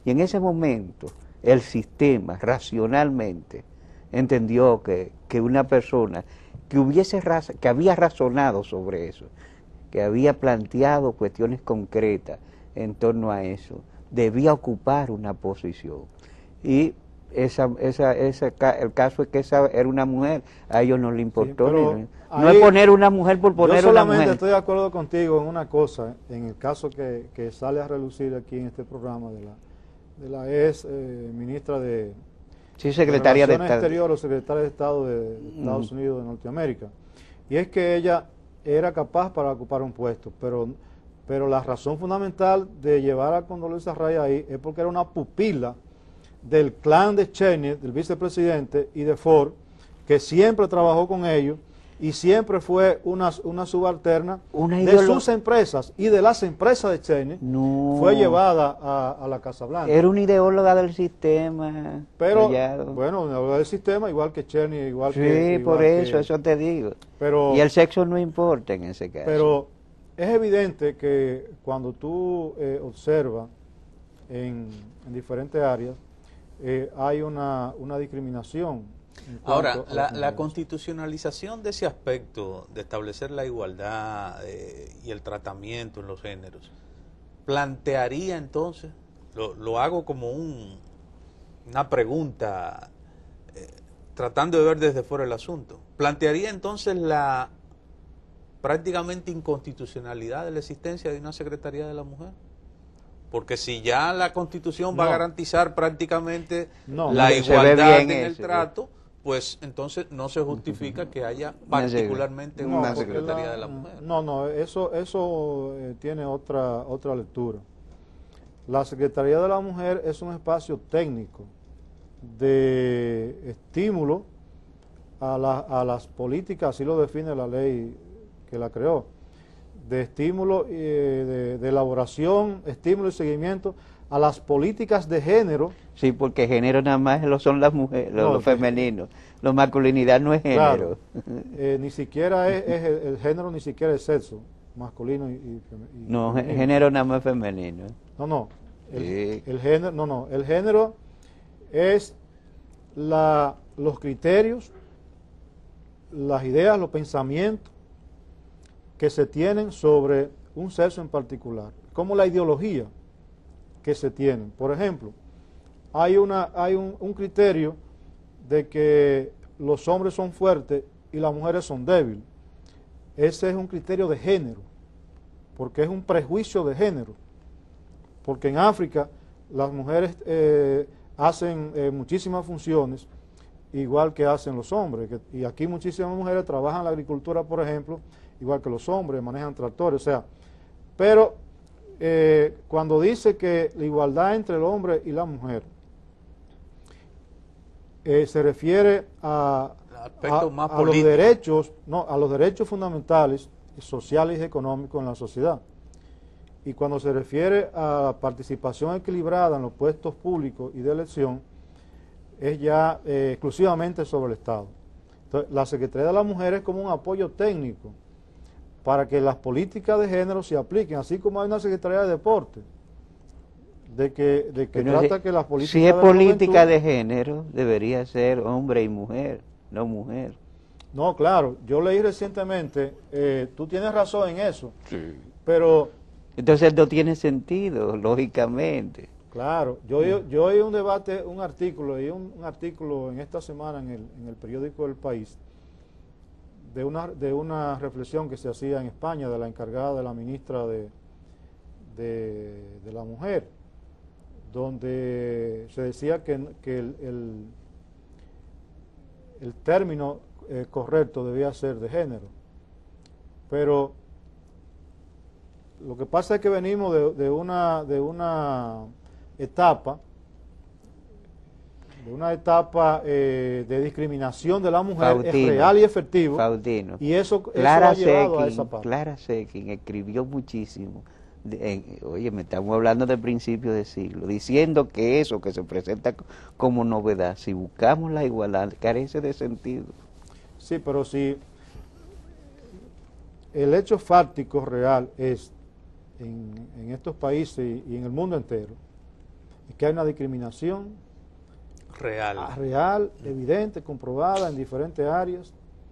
Y en ese momento el sistema racionalmente entendió que una persona que había razonado sobre eso, que había planteado cuestiones concretas en torno a eso, debía ocupar una posición. Y el caso es que esa era una mujer, a ellos no le importó. Sí, no es poner una mujer por poner una mujer. Yo solamente estoy de acuerdo contigo en una cosa, en el caso que sale a relucir aquí en este programa de la ex ministra de secretaria de Relaciones Estado Exteriores o secretaria de Estado de Estados Unidos de Norteamérica. Y es que ella era capaz para ocupar un puesto, pero la razón fundamental de llevar a Condoleezza Rice ahí es porque era una pupila del clan de Cheney, del vicepresidente, y de Ford, que siempre trabajó con ellos y siempre fue una subalterna de sus empresas y de las empresas de Cheney. No. Fue llevada a la Casa Blanca. Era una ideóloga del sistema. Pero, bueno, una ideóloga del sistema, igual que Cheney, igual que... Sí, por eso te digo. Pero, y el sexo no importa en ese caso. Pero es evidente que cuando tú observas en diferentes áreas, hay una discriminación. Ahora, la constitucionalización de ese aspecto, de establecer la igualdad y el tratamiento en los géneros, plantearía entonces, lo hago como una pregunta, tratando de ver desde fuera el asunto, plantearía entonces la prácticamente inconstitucionalidad de la existencia de una Secretaría de la Mujer. Porque si ya la Constitución va a garantizar prácticamente la igualdad en el trato, pues entonces no se justifica que haya particularmente una Secretaría de la Mujer. No, eso tiene otra lectura. La Secretaría de la Mujer es un espacio técnico de estímulo a las políticas, así lo define la ley que la creó, de estímulo, de elaboración, estímulo y seguimiento a las políticas de género. Sí, porque género nada más son las mujeres, los femeninos. La masculinidad no es género. Claro, ni siquiera es el género, ni siquiera es sexo, masculino y no, femenino. Género nada más femenino. El género es los criterios, las ideas, los pensamientos que se tienen sobre un sexo en particular, como la ideología que se tienen. Por ejemplo, hay un criterio de que los hombres son fuertes y las mujeres son débiles. Ese es un criterio de género, porque es un prejuicio de género, porque en África las mujeres hacen muchísimas funciones igual que hacen los hombres, y aquí muchísimas mujeres trabajan en la agricultura, por ejemplo, igual que los hombres, manejan tractores, pero cuando dice que la igualdad entre el hombre y la mujer se refiere a los derechos, a los derechos fundamentales, sociales y económicos en la sociedad. Y cuando se refiere a participación equilibrada en los puestos públicos y de elección, es ya exclusivamente sobre el Estado. Entonces, la Secretaría de la Mujer es como un apoyo técnico para que las políticas de género se apliquen, así como hay una Secretaría de Deporte, de que trata que las políticas si es política de género, debería ser hombre y mujer, no mujer. No, claro, yo leí recientemente, tú tienes razón en eso, sí. Pero... Entonces no tiene sentido, lógicamente. Claro, yo oí un debate, un artículo en esta semana en el periódico El País, de una reflexión que se hacía en España de la encargada de la ministra de la Mujer, donde se decía que el término correcto debía ser de género. Pero lo que pasa es que venimos de una etapa de discriminación de la mujer, es real y efectivo, y eso ha llevado a esa parte. Clara Zetkin escribió muchísimo, oye, me estamos hablando del principio del siglo, diciendo que eso que se presenta como novedad, si buscamos la igualdad, carece de sentido. Sí, pero si el hecho fáctico real es en estos países y en el mundo entero, que hay una discriminación real, evidente, comprobada en diferentes áreas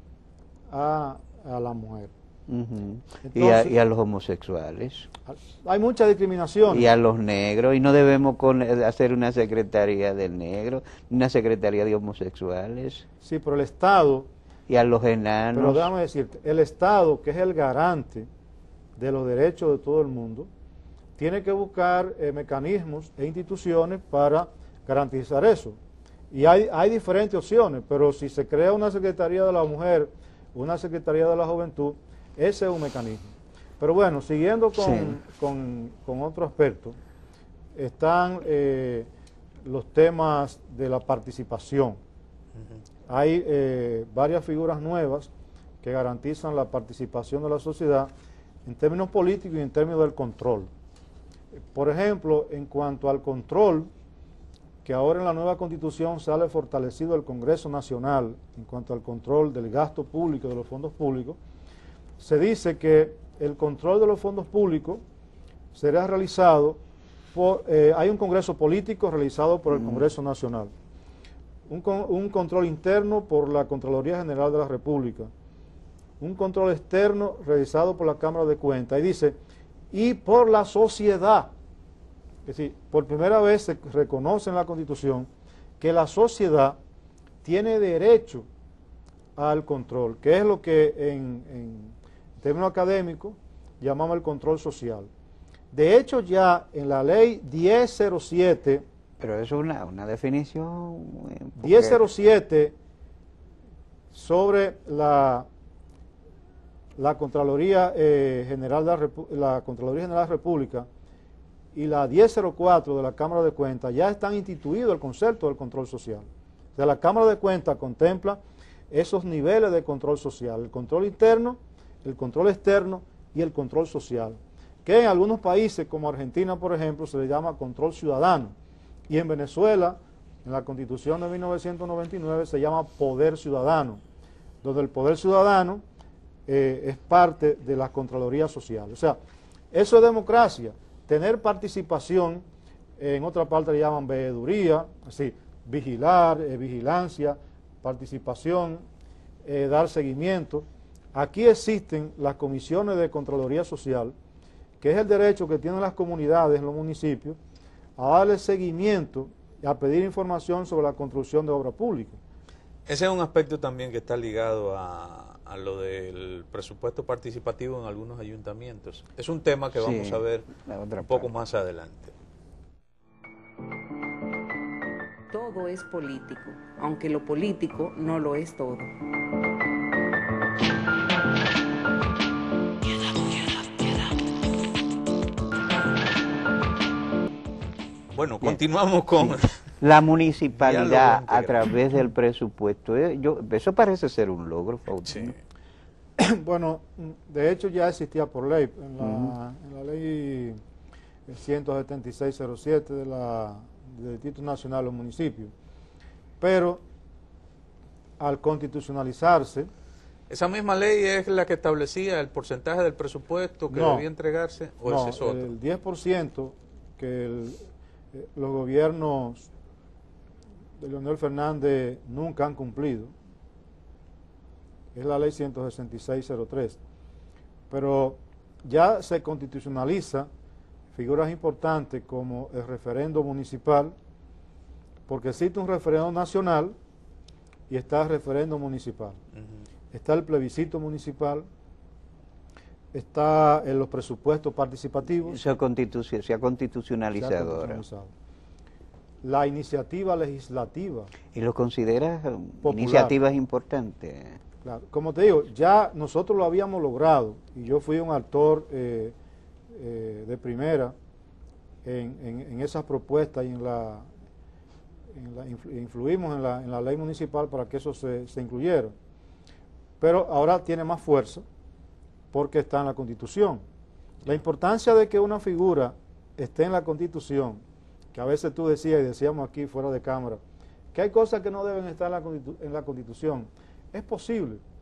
a la mujer. Entonces, y a los homosexuales. Hay mucha discriminación. Y a los negros, y no debemos hacer una secretaría del negro, una secretaría de homosexuales. Sí, pero el Estado... Y a los enanos. Pero déjame decirte, el Estado, que es el garante de los derechos de todo el mundo, tiene que buscar mecanismos e instituciones para garantizar eso. Y hay diferentes opciones, pero si se crea una Secretaría de la Mujer, una Secretaría de la Juventud, ese es un mecanismo. Pero bueno, siguiendo con otro aspecto, están los temas de la participación. Hay varias figuras nuevas que garantizan la participación de la sociedad en términos políticos y en términos del control. Por ejemplo, en cuanto al control, que ahora en la nueva Constitución sale fortalecido el Congreso Nacional en cuanto al control del gasto público, de los fondos públicos, se dice que el control de los fondos públicos será realizado por, hay un Congreso político realizado por el Congreso Nacional, un control interno por la Contraloría General de la República, un control externo realizado por la Cámara de Cuentas, y dice, y por la sociedad. Es decir, por primera vez se reconoce en la Constitución que la sociedad tiene derecho al control, que es lo que en términos académicos llamamos el control social. De hecho, ya en la ley 1007... Pero eso es una definición... 1007 sobre la Contraloría General de la Contraloría General de la República y la 1004 de la Cámara de Cuentas ya están instituidos el concepto del control social. O sea, la Cámara de Cuentas contempla esos niveles de control social, el control interno, el control externo y el control social, que en algunos países como Argentina, por ejemplo, se le llama control ciudadano, y en Venezuela, en la Constitución de 1999, se llama poder ciudadano, donde el poder ciudadano es parte de las Contralorías Sociales. O sea, eso es democracia. Tener participación, en otra parte le llaman veeduría, así, vigilar, vigilancia, participación, dar seguimiento. Aquí existen las comisiones de Contraloría Social, que es el derecho que tienen las comunidades en los municipios a darle seguimiento y a pedir información sobre la construcción de obra pública. Ese es un aspecto también que está ligado a lo del presupuesto participativo en algunos ayuntamientos. Es un tema que vamos a ver un poco más adelante. Todo es político, aunque lo político no lo es todo. Bueno, continuamos con... La municipalidad a través del presupuesto. Eso parece ser un logro, Faustino. Sí. Bueno, de hecho ya existía por ley, en la ley 17607 del Título Nacional de los Municipios. Pero al constitucionalizarse... ¿Esa misma ley es la que establecía el porcentaje del presupuesto que debía entregarse o no, ese es otro? El 10% que los gobiernos de Leonel Fernández nunca han cumplido, es la ley 16603, pero ya se constitucionaliza figuras importantes como el referendo municipal, porque existe un referendo nacional y está el referendo municipal, está el plebiscito municipal, está en los presupuestos participativos. Se ha constitucionalizado ahora. La iniciativa legislativa. ¿Y lo consideras iniciativas importantes? Claro. Como te digo, ya nosotros lo habíamos logrado y yo fui un actor de primera en esas propuestas y influimos en la ley municipal para que eso se incluyera. Pero ahora tiene más fuerza porque está en la Constitución. La importancia de que una figura esté en la Constitución, que a veces tú decías y decíamos aquí fuera de cámara, que hay cosas que no deben estar en la Constitución, es posible.